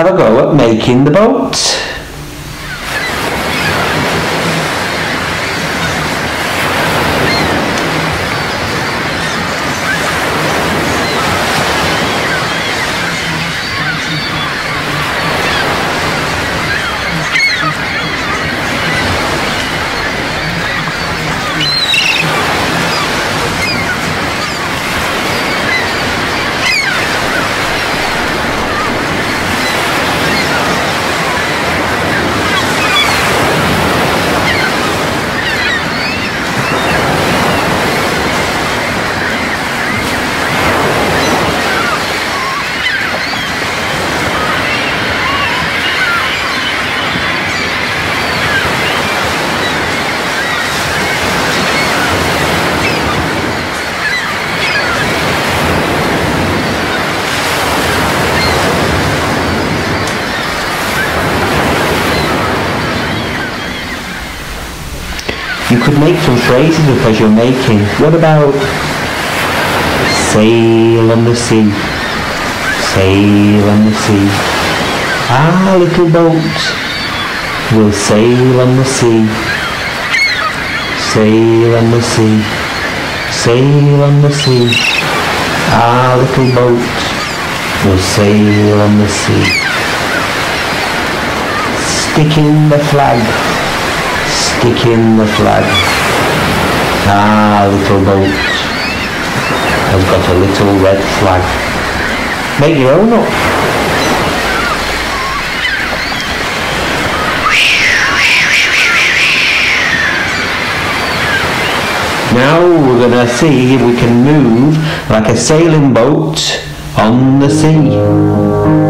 have a go at making the boat. You could make some phrases because you're making. What about sail on the sea, sail on the sea. Our little boat will sail on the sea, sail on the sea, sail on the sea. Our little boat will sail on the sea. Stick in the flag, stick in the flag. Our little boat has got a little red flag. Make your own up. Now we're going to see if we can move like a sailing boat on the sea.